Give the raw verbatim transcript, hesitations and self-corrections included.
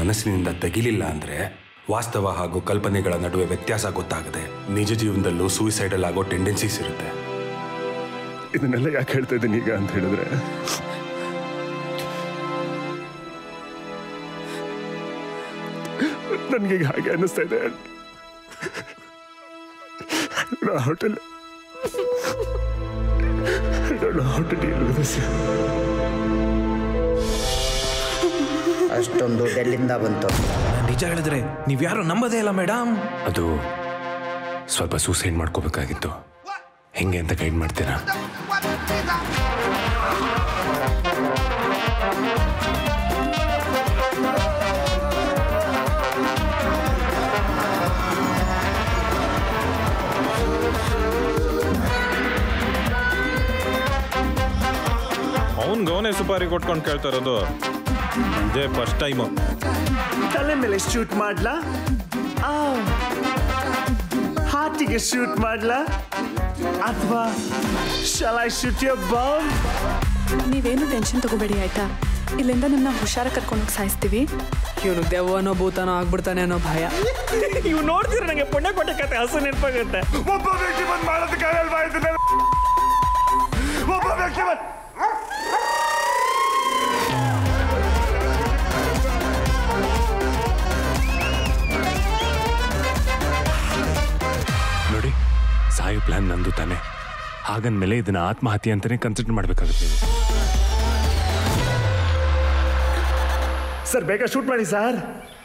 ಮನಸ್ಸಿನಿಂದ ತೆಗಿಲಿಲ್ಲ ಅಂದರೆ ವಾಸ್ತವ ಹಾಗೂ ಕಲ್ಪನೆಗಳ ನಡುವೆ ವ್ಯತ್ಯಾಸ ಗೊತ್ತಾಗದೆ ನಿಜ ಜೀವನದಲ್ಲೂ ಸೂಯಿಸೈಡಲ್ ಆಗೋ ಟೆಂಡೆನ್ಸೀಸ್ ಇರುತ್ತೆ. ಇದನ್ನೆಲ್ಲ ಯಾಕೆ ಹೇಳ್ತಾ ಇದ್ದೀನಿ ಈಗ ಅಂತ ಹೇಳಿದ್ರೆ, ನನಗೀಗ ಹಾಗೆ ಅನ್ನಿಸ್ತಾ ಇದೆ. ಹೋಟೆಲ್ ಅಷ್ಟೊಂದು ದುಡ್ಡೆಲ್ಲಿಂದ ಬಂತು? ನಿಜ ಹೇಳಿದ್ರೆ ನೀವ್ಯಾರು ನಂಬದೇ ಇಲ್ಲ ಮೇಡಮ್. ಅದು ಸ್ವಲ್ಪ ಸೂಸೈಡ್ ಮಾಡ್ಕೋಬೇಕಾಗಿತ್ತು. ಹೆಂಗೆ ಅಂತ ಗೈಡ್ ಮಾಡ್ತೀರಾ? ಅವನ್ಗೆ ಅವನೇ ಸುಪಾರಿ ಕೊಟ್ಕೊಂಡು ಕೇಳ್ತಾ ಇರೋದು ಇದೇ ಫಸ್ಟ್ ಟೈಮು. ತಲೆ ಮೇಲೆ ಶೂಟ್ ಮಾಡ್ಲಾ, ಹಾರ್ಟಿಗೆ ಶೂಟ್ ಮಾಡ್ಲಾ, ಅಥವಾ shall I shoot your bomb? ನೀವೇನು ಟೆನ್ಷನ್ ತಗೋಬೇಡಿ ಆಯ್ತಾ. ಇಲ್ಲಿಂದ ನಿಮ್ಮನ್ನ ಹುಷಾರ ಕರ್ಕೊಂಡೋಗಿ ಸಾಯಿಸ್ತೀವಿ. ಇವನು ದೆವ್ವನೋ ಭೂತನೋ ಆಗ್ಬಿಡ್ತಾನೆ ಅನ್ನೋ ಭಯ. ಇವ್ ನೋಡ್ತೀರ ನಂಗೆ ಪುಣ್ಯ ಕೊಟ್ಟ ಕತೆ ಹಸು ನೆನಪಾಗುತ್ತೆ. ಒಬ್ಬ ವ್ಯಕ್ತಿ ಬಂದು ಮಾಡೋದಕ್ಕಾಗಲ್ವಾ ಇದನ್ನ? ಒಬ್ಬ ವ್ಯಕ್ತಿ ಬಂದು ನೋಡಿ, ಸಾಯೋ ಪ್ಲಾನ್ ನಂದು ತಾನೆ. ಹಾಗಂದ್ಮೇಲೆ ಇದನ್ನ ಆತ್ಮಹತ್ಯೆ ಅಂತಾನೆ ಕನ್ಸಿಡರ್ ಮಾಡ್ಬೇಕಾಗುತ್ತೆ. ಸರ್ ಬೇಗ ಶೂಟ್ ಮಾಡಿ ಸರ್.